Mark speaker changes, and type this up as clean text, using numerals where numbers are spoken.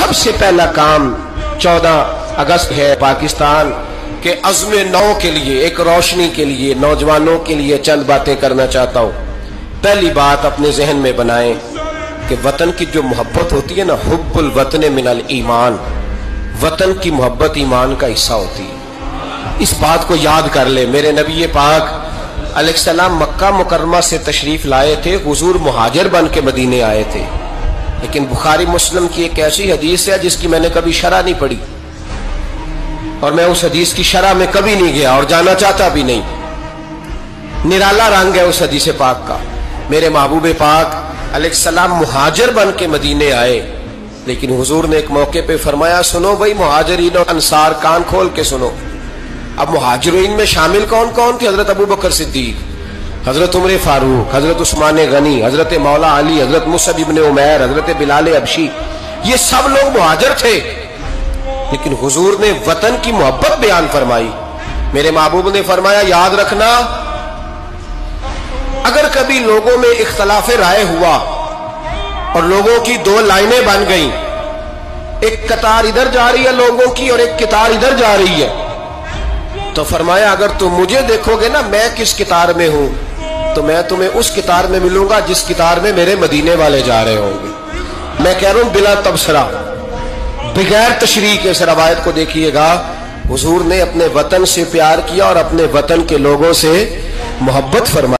Speaker 1: सबसे पहला काम 14 अगस्त है पाकिस्तान के अज़्म नौ के लिए, एक रोशनी के लिए, नौजवानों के लिए चंद बातें करना चाहता हूँ। पहली बात अपने जहन में बनाएं कि वतन की जो मोहब्बत होती है ना, हुब्बुल वतन मिनल ईमान, वतन की मोहब्बत ईमान का हिस्सा होती है। इस बात को याद कर ले। मेरे नबी पाक अलैहिस्सलाम मक्का मुकर्रमा से तशरीफ लाए थे, हुजूर मुहाजिर बन के मदीने आए थे। लेकिन बुखारी मुस्लिम की एक ऐसी हदीस है जिसकी मैंने कभी शरह नहीं पढ़ी, और मैं उस हदीस की शरह में कभी नहीं गया और जाना चाहता भी नहीं। निराला रंग है उस हदीस पाक का। मेरे महबूब पाक अलैहिस्सलाम मुहाजिर बन के मदीने आए, लेकिन हुजूर ने एक मौके पे फरमाया, सुनो भाई मुहाजिरीन और अंसार, कान खोल के सुनो। अब मुहाजिरीन में शामिल कौन कौन थे? हजरत अबू बकर सिद्दीक, हजरत उमर फारूक, हजरत उस्मान गनी, हजरत मौला अली, हजरत मुसअब इब्न उमैर, हजरत बिलाल अबशी, ये सब लोग मुहाजिर थे। लेकिन हुजूर ने वतन की मोहब्बत बयान फरमाई। मेरे महबूब ने फरमाया, याद रखना, अगर कभी लोगों में इख्तलाफ राय हुआ और लोगों की दो लाइनें बन गई, एक कतार इधर जा रही है लोगों की और एक कतार इधर जा रही है, तो फरमाया अगर तुम मुझे देखोगे ना मैं किस कतार में हूं, तो मैं तुम्हें उस कतार में मिलूंगा जिस कतार में मेरे मदीने वाले जा रहे होंगे। मैं कह रहा हूं बिला तबसरा, बगैर तशरीह के इस रवायत को देखिएगा। हुजूर ने अपने वतन से प्यार किया और अपने वतन के लोगों से मोहब्बत फरमाई।